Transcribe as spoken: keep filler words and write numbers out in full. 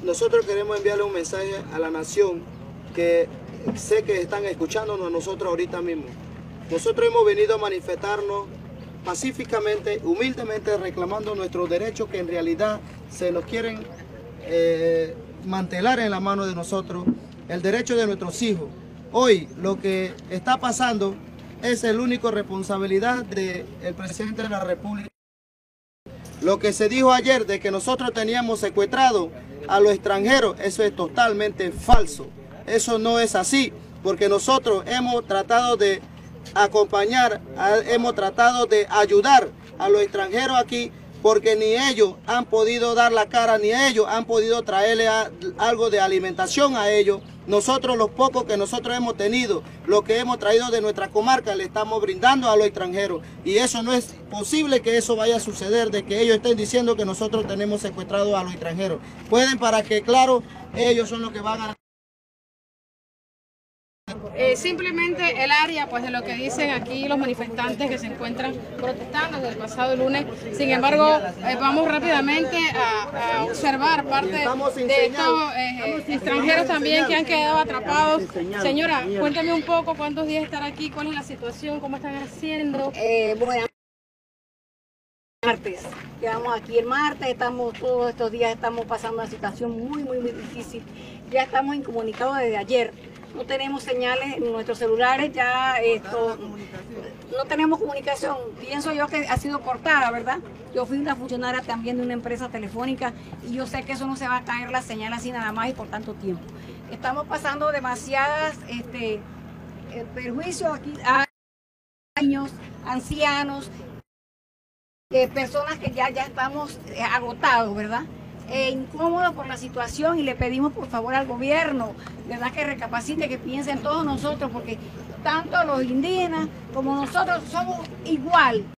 nosotros queremos enviarle un mensaje a la nación que sé que están escuchándonos a nosotros ahorita mismo. Nosotros hemos venido a manifestarnos pacíficamente, humildemente, reclamando nuestros derechos que en realidad se nos quieren eh, mantelar en la mano de nosotros, el derecho de nuestros hijos. Hoy lo que está pasando es el único responsabilidad del presidente de la República. Lo que se dijo ayer de que nosotros teníamos secuestrado a los extranjeros, eso es totalmente falso. Eso no es así, porque nosotros hemos tratado de acompañar, hemos tratado de ayudar a los extranjeros aquí, porque ni ellos han podido dar la cara, ni ellos han podido traerle a, algo de alimentación a ellos. Nosotros, los pocos que nosotros hemos tenido, lo que hemos traído de nuestra comarca, le estamos brindando a los extranjeros. Y eso no es posible que eso vaya a suceder, de que ellos estén diciendo que nosotros tenemos secuestrados a los extranjeros. Pueden, para que, claro, ellos son los que van a... Eh, simplemente el área pues de lo que dicen aquí los manifestantes que se encuentran protestando desde el pasado lunes. Sin embargo, eh, vamos rápidamente a, a observar parte de estos eh, extranjeros también que han quedado atrapados. Señora, cuéntame un poco cuántos días estar aquí, cuál es la situación, cómo están haciendo. Eh, bueno, martes, llegamos aquí el martes, estamos todos estos días estamos pasando una situación muy muy muy difícil. Ya estamos incomunicados desde ayer. No tenemos señales en nuestros celulares, ya esto, no tenemos comunicación. Pienso yo que ha sido cortada, ¿verdad? Yo fui una funcionaria también de una empresa telefónica y yo sé que eso no se va a caer la señal así nada más y por tanto tiempo. Estamos pasando demasiadas este, perjuicios aquí a niños, ancianos, eh, personas que ya, ya estamos agotados, ¿verdad? Eh, incómodo por la situación y le pedimos por favor al gobierno, ¿verdad?, que recapacite, que piense en todos nosotros, porque tanto los indígenas como nosotros somos igual.